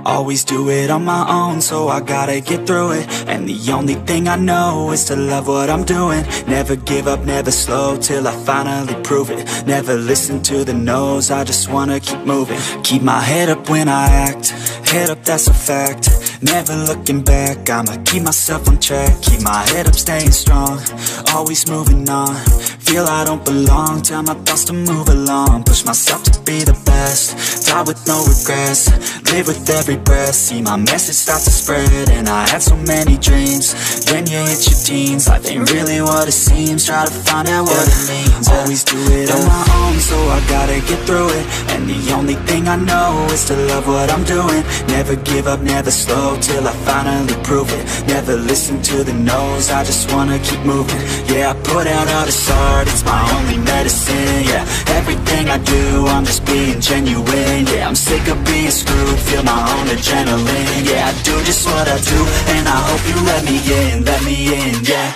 Always do it on my own, so I gotta get through it. And the only thing I know is to love what I'm doing. Never give up, never slow, till I finally prove it. Never listen to the no's, I just wanna keep moving. Keep my head up when I act, head up, that's a fact. Never looking back, I'ma keep myself on track. Keep my head up, staying strong, always moving on. Feel I don't belong, tell my thoughts to move along. Push myself to be the best, die with no regrets. Live with every breath, see my message start to spread. And I had so many dreams, when you hit your teens. Life ain't really what it seems, try to find out what it means. Always do it on my own, so I gotta get through it. And the only thing I know is to love what I'm doing. Never give up, never slow, till I finally prove it. Never listen to the no's, I just wanna keep moving. Yeah, I put out all this art, it's my only medicine. Yeah, everything I do, I'm just being genuine. Yeah, I'm sick of being screwed, feel my own adrenaline. Yeah, I do just what I do, and I hope you let me in, yeah.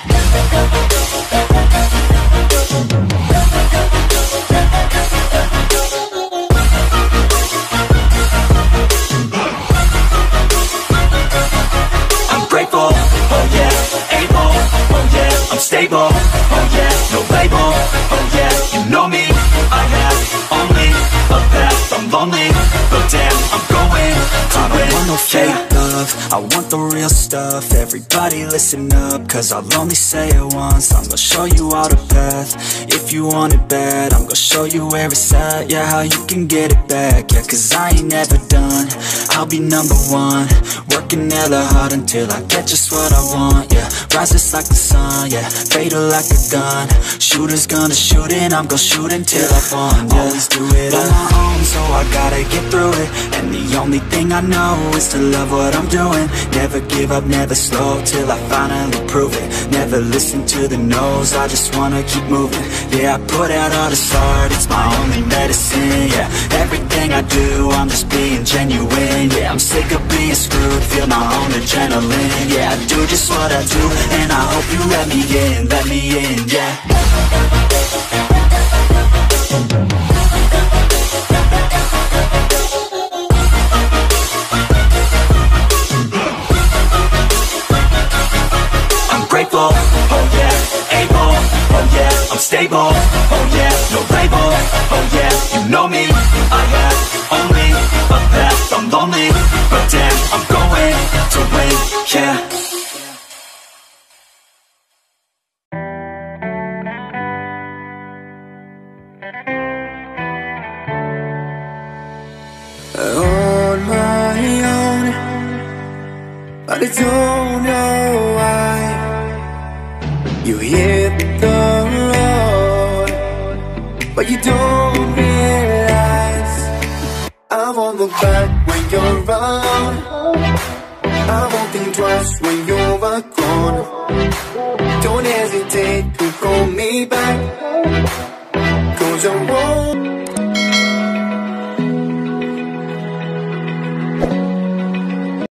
I'm grateful, oh yeah, able, oh yeah, I'm stable, oh yeah, no label, oh yeah, you know me, I have only a path, I'm lonely, but damn, I'm going to win. I don't want no fake love, I want the real stuff. Everybody listen up, cause I'll only say it once. I'm gonna show you all the path, if you want it bad. I'm gonna show you where it's at, yeah, how you can get it back. Yeah, cause I ain't never done, I'll be number one. Working hella hard until I get just what I want, yeah. Rises like the sun, yeah, fatal like a gun. Shooter's gonna shoot and I'm gonna shoot until I won, yeah. Always do it on my own, so I gotta get through it. And the only thing I know is to love what I'm doing. Never give up, never slow, till I finally prove it. Never listen to the no's, I just wanna keep moving. Yeah, I put out all this art, it's my only medicine. Yeah, everything I do, I'm just being genuine. Yeah, I'm sick of being screwed, feel my own adrenaline. Yeah, I do just what I do, and I hope you let me in, yeah. Grateful, oh yeah, able, oh yeah, I'm stable, oh yeah, no label, oh yeah, you know me, I have only a path, I'm lonely, but damn, I'm going to win, yeah. On my own, but I don't know why. You hit the road, but you don't realize I won't look back when you're around. I won't think twice when you're gone. Don't hesitate to call me back, 'cause I won't